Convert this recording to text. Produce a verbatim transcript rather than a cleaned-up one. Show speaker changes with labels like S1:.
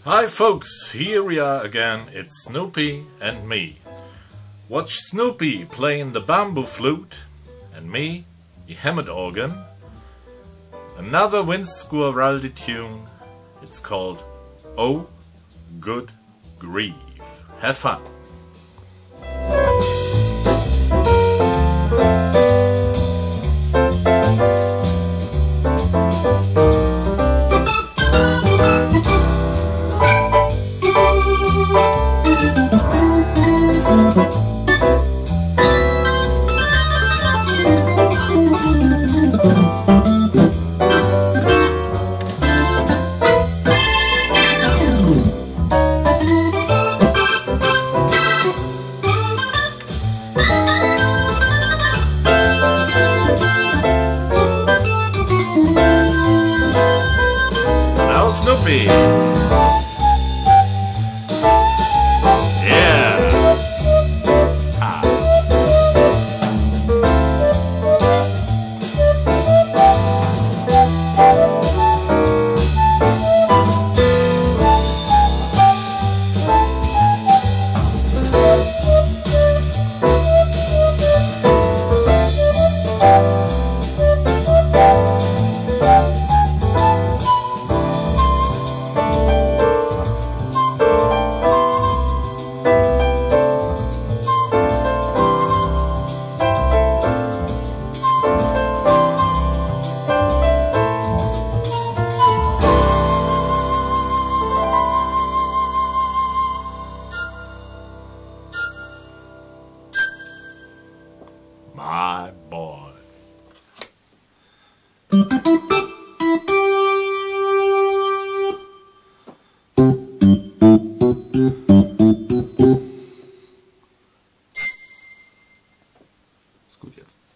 S1: Hi folks, here we are again, it's Snoopy and me. Watch Snoopy playing the bamboo flute and me, the Hammond organ. Another Windsquaraldi tune, it's called Oh Good Grief. Have fun! Now Snoopy! Yeah! Ah. My boy. Ist gut jetzt.